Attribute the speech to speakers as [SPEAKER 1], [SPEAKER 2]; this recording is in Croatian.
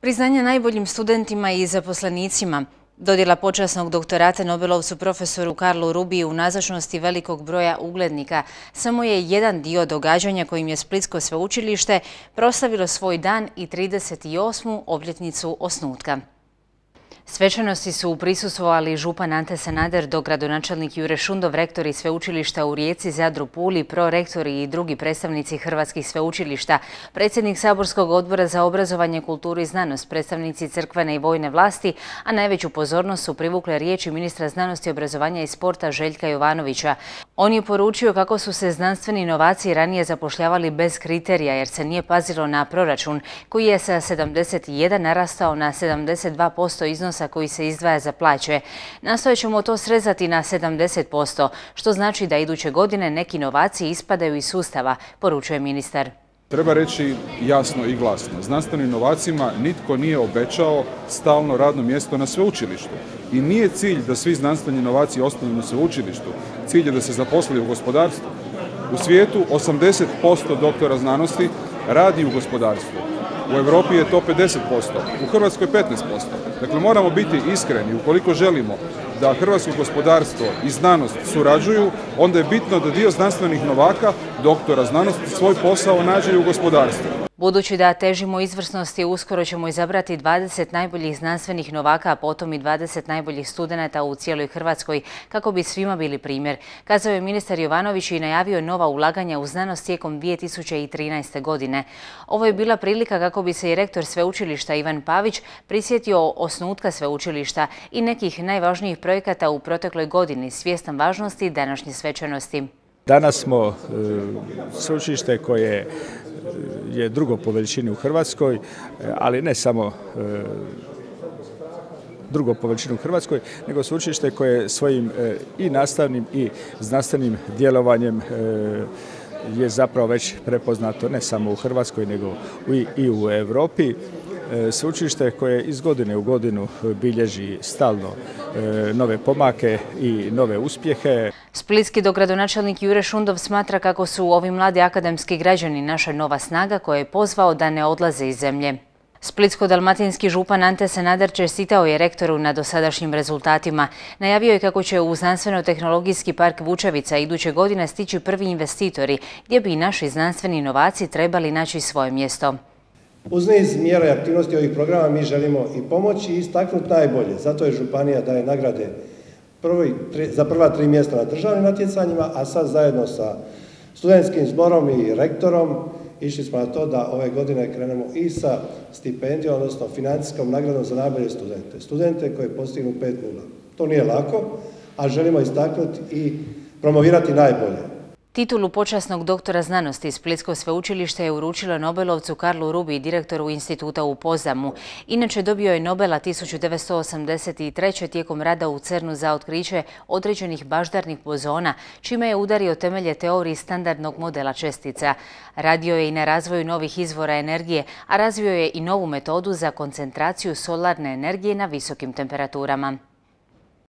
[SPEAKER 1] Priznanje najboljim studentima i zaposlenicima. Dodjela počasnog doktorata Nobelovcu profesoru Karlu Rubiji u nazočnosti velikog broja uglednika samo je jedan dio događanja kojim je Splitsko sveučilište proslavilo svoj dan i 38. obljetnicu osnutka. Svečanosti su prisustvovali župan Ante Sanader, dogradonačelnik Jure Šundov, rektori sveučilišta u Rijeci, Zadru, Puli, prorektori i drugi predstavnici hrvatskih sveučilišta, predsjednik Saborskog odbora za obrazovanje, kulturu i znanost, predstavnici crkvene i vojne vlasti, a najveću pozornost su privukle riječi ministra znanosti, obrazovanja i sporta Željka Jovanovića. On je poručio kako su se znanstveni inovacije ranije zapošljavali bez kriterija jer se nije pazilo na proračun koji je sa 71 narastao na 72% iznosa koji se izdvaja za plaće. Nastojat ćemo to srezati na 70%, što znači da iduće godine neki inovacije ispadaju iz sustava, poručuje ministar.
[SPEAKER 2] Treba reći jasno i glasno, znanstvenim inovacijama nitko nije obećao stalno radno mjesto na sveučilištu. I nije cilj da svi znanstveni inovacije ostanu na sveučilištu, cilj je da se zaposli u gospodarstvu. U svijetu 80% doktora znanosti radi u gospodarstvu. U Europi je to 50%, u Hrvatskoj 15%. Dakle, moramo biti iskreni. Ukoliko želimo da hrvatsko gospodarstvo i znanost surađuju, onda je bitno da dio znanstvenih novaka, doktora znanosti, svoj posao nađe u gospodarstvu.
[SPEAKER 1] Budući da težimo izvrsnosti, uskoro ćemo izabrati 20 najboljih znanstvenih novaka, a potom i 20 najboljih studenata u cijeloj Hrvatskoj, kako bi svima bili primjer, kazao je ministar Jovanović i najavio nova ulaganja u znanost tijekom 2013. godine. Ovo je bila prilika kako bi se i rektor sveučilišta Ivan Pavić prisjetio osnutka sveučilišta i nekih najvažnijih projekata u protekloj godini, svjestan važnosti današnje svečanosti.
[SPEAKER 3] Danas smo sveučilište koje je drugo po veličini u Hrvatskoj, ali ne samo drugo po veličini u Hrvatskoj, nego sveučilište koje svojim i nastavnim i znanstvenim djelovanjem je zapravo već prepoznato ne samo u Hrvatskoj, nego i u Europi. Sveučilište koje iz godine u godinu bilježi stalno nove pomake i nove uspjehe.
[SPEAKER 1] Splitski dogradonačelnik Jure Šundov smatra kako su ovi mladi akademski građani naša nova snaga koje je pozvao da ne odlaze iz zemlje. Splitsko-dalmatinski župan Ante Sanader čestitao je rektoru na dosadašnjim rezultatima. Najavio je kako će u Znanstveno-tehnologijski park Vučevica iduće godine stići prvi investitori, gdje bi i naši znanstveni inovaci trebali naći svoje mjesto.
[SPEAKER 4] Uz niz mjera i aktivnosti ovih programa mi želimo i pomoći i istaknuti najbolje. Zato je županija daje nagrade za prva 3 mjesta na državnim natjecanjima, a sad zajedno sa studentskim zborom i rektorom išli smo na to da ove godine krenemo i sa stipendijom, odnosno financijskom nagradom za najbolje studente. Studente koji postignu 5.0. To nije lako, a želimo istaknuti i promovirati najbolje.
[SPEAKER 1] Titulu počasnog doktora znanosti Splitsko sveučilište je uručilo Nobelovcu Karlu Rubiji, direktoru instituta u Pozamu. Inače dobio je Nobela 1983. tijekom rada u CERN-u za otkriće određenih baždarnih bozona, čime je udario temelje teoriji standardnog modela čestica. Radio je i na razvoju novih izvora energije, a razvio je i novu metodu za koncentraciju solarne energije na visokim temperaturama.